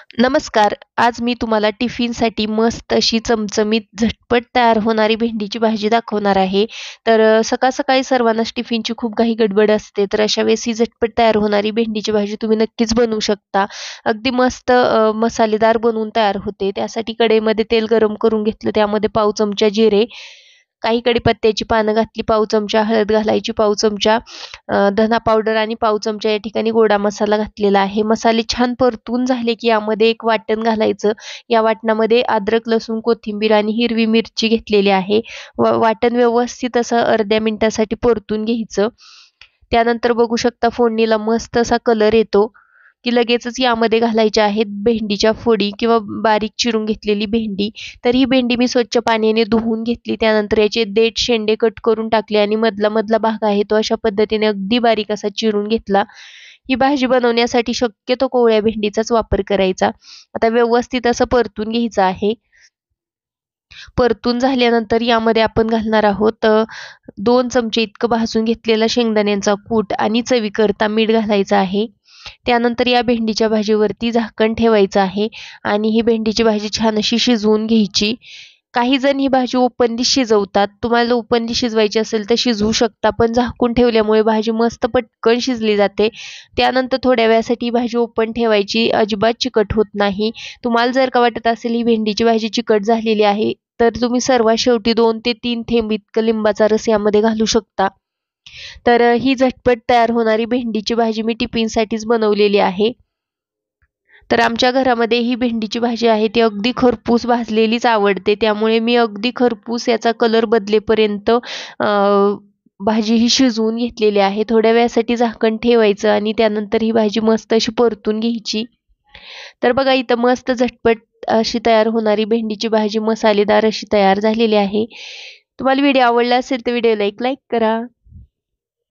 नमस्कार. आज मी तुम्हाला टिफिनसाठी मस्त अशी चमचमीत झटपट तयार होणारी भेंडीची भाजी दाखवणार आहे. तर सकाळ-सकाळी सर्वांनाच टिफिनची खूप घाई गडबड असते. तर अशा वेळेस ही झटपट तयार होणारी भेंडीची भाजी तुम्ही नक्कीच बनवू शकता. अगदी मस्त मसालेदार बनवून तयार होते. त्यासाठी कढईमध्ये तेल गरम करून घेतलं. त्यामध्ये पाव चमचा जिरे, काही कढीपत्त्याची पानं घातली, पाव चमचा हळद घालायची, पाव चमचा धना पावडर आणि पाव चमचा या ठिकाणी गोडा मसाला घातलेला आहे. मसाले छान परतून झाले की यामध्ये एक वाटण घालायचं. या वाटणामध्ये अद्रक, लसूण, कोथिंबीर आणि हिरवी मिरची घेतलेली आहे. वाटण व्यवस्थित असं अर्ध्या मिनिटासाठी परतून घ्यायचं. त्यानंतर बघू शकता फोडणीला मस्त असा कलर येतो की लगेचच यामध्ये घालायच्या आहेत भेंडीच्या फोडी किंवा बारीक चिरून घेतलेली भेंडी. तर ही भेंडी मी स्वच्छ पाण्याने धुवून घेतली. त्यानंतर याचे देठ शेंडे कट करून टाकले आणि मधला भाग आहे तो अशा पद्धतीने अगदी बारीक असा चिरून घेतला. ही भाजी बनवण्यासाठी शक्यतो कोवळ्या भेंडीचाच वापर करायचा. आता व्यवस्थित असं परतून घ्यायचं आहे. परतून झाल्यानंतर यामध्ये आपण घालणार आहोत 2 चमचे इतकं भाजून घेतलेला शेंगदाण्यांचा कूट आणि चवीकरता मीठ घालायचं आहे. त्यानंतर या भेंडीच्या भाजीवरती झाकण ठेवायचं आहे आणि ही भेंडीची भाजी छान अशी शिजवून घ्यायची. काही जण ही भाजी ओपनली शिजवतात. तुम्हाला ओपनली शिजवायची असेल तर शिजवू शकता, पण झाकून ठेवल्यामुळे भाजी मस्त पटकन शिजली जाते. त्यानंतर थोड्या वेळासाठी ही भाजी ओपन ठेवायची, अजिबात चिकट होत नाही. तुम्हाला जर का वाटत असेल ही भेंडीची भाजी चिकट झालेली आहे, तर तुम्ही सर्वात शेवटी 2 ते 3 थेंब इतकं लिंबाचा रस यामध्ये घालू शकता. तर ही झटपट तयार होणारी भेंडीची भाजी मी टिफिनसाठीच बनवलेली आहे. तर आमच्या घरामध्ये ही भेंडीची भाजी आहे ती अगदी खरपूस भाजलेलीच आवडते. त्यामुळे मी अगदी खरपूस याचा कलर बदलेपर्यंत भाजी ही शिजवून घेतलेली आहे. थोड्या वेळासाठी झाकण ठेवायचं आणि त्यानंतर ही भाजी मस्त अशी परतून घ्यायची. तर बघा इथं मस्त झटपट अशी तयार होणारी भेंडीची भाजी मसालेदार अशी तयार झालेली आहे. तुम्हाला व्हिडिओ आवडला असेल तर व्हिडिओला एक लाईक करा.